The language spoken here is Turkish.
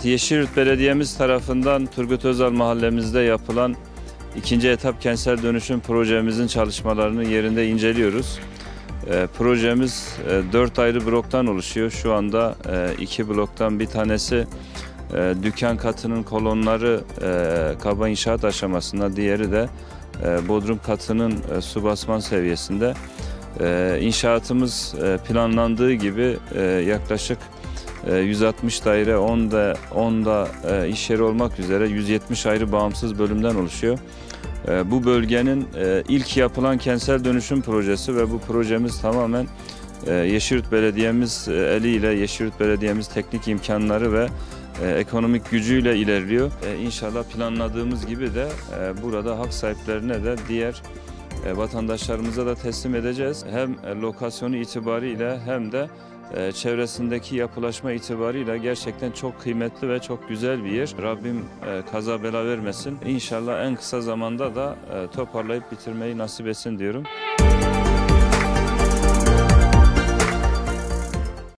Evet, Yeşilyurt Belediye'miz tarafından Turgut Özal mahallemizde yapılan ikinci etap kentsel dönüşüm projemizin çalışmalarını yerinde inceliyoruz. Projemiz 4 ayrı bloktan oluşuyor. Şu anda 2 bloktan bir tanesi dükkan katının kolonları kaba inşaat aşamasında, diğeri de bodrum katının su basman seviyesinde. İnşaatımız planlandığı gibi yaklaşık 160 daire, 10'da iş yeri olmak üzere 170 ayrı bağımsız bölümden oluşuyor. Bu bölgenin ilk yapılan kentsel dönüşüm projesi ve bu projemiz tamamen Yeşilyurt Belediye'miz eliyle, Yeşilyurt Belediye'miz teknik imkanları ve ekonomik gücüyle ilerliyor. İnşallah planladığımız gibi de burada hak sahiplerine de diğer vatandaşlarımıza da teslim edeceğiz. Hem lokasyonu itibariyle hem de çevresindeki yapılaşma itibarıyla gerçekten çok kıymetli ve çok güzel bir yer. Rabbim kaza bela vermesin. İnşallah en kısa zamanda da toparlayıp bitirmeyi nasip etsin diyorum.